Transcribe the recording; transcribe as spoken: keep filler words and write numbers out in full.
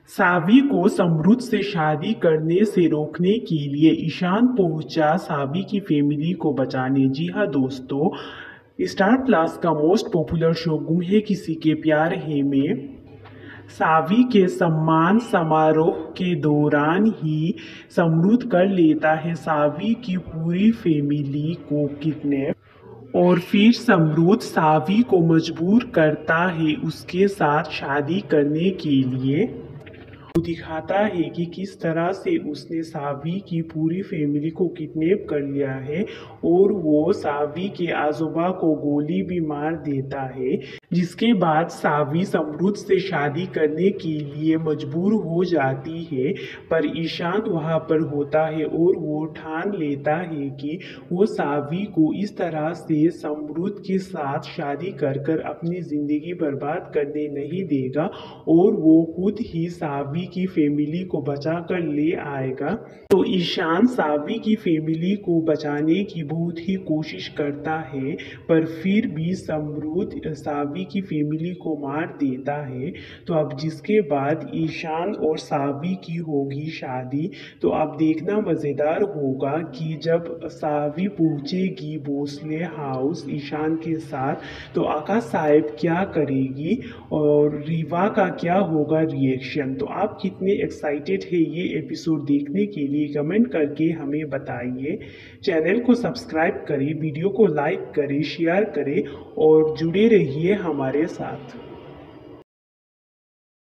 सावी को समरुद्ध से शादी करने से रोकने के लिए ईशान पहुंचा सावी की फैमिली को बचाने। जी हाँ दोस्तों, स्टार प्लस का मोस्ट पॉपुलर शो गुम है किसी के प्यार है में सावी के सम्मान समारोह के दौरान ही समरुद्ध कर लेता है सावी की पूरी फैमिली को किडनैप और फिर समरुद्ध सावी को मजबूर करता है उसके साथ शादी करने के लिए। वो दिखाता है कि किस तरह से उसने सावी की पूरी फैमिली को किडनैप कर लिया है और वो सावी के आजोबा को गोली भी मार देता है, जिसके बाद सावी समरुद्ध से शादी करने के लिए मजबूर हो जाती है। पर ईशान वहाँ पर होता है और वो ठान लेता है कि वो सावी को इस तरह से समरुद्ध के साथ शादी कर कर अपनी ज़िंदगी बर्बाद करने नहीं देगा और वो खुद ही सावी की फैमिली को बचा कर ले आएगा। तो ईशान सावी की फैमिली को बचाने की बहुत ही कोशिश करता है, पर फिर भी समरुद्ध सावी की फैमिली को मार देता है। तो अब जिसके बाद ईशान और सावी की होगी शादी, तो अब देखना मज़ेदार होगा कि जब सावी पहुंचेगी भोसले हाउस ईशान के साथ, तो आकाश साहब क्या करेगी और रीवा का क्या होगा रिएक्शन। तो आप कितने एक्साइटेड है ये एपिसोड देखने के लिए, कमेंट करके हमें बताइए। चैनल को सब्सक्राइब करें, वीडियो को लाइक करें, शेयर करें और जुड़े रहिए हमारे साथ।